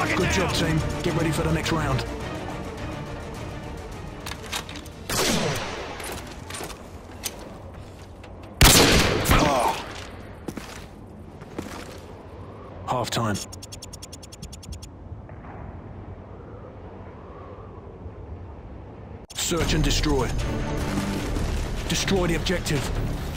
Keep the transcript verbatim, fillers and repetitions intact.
Target Good down. job, team. Get ready for the next round. Oh. Half time. Search and destroy. Destroy the objective.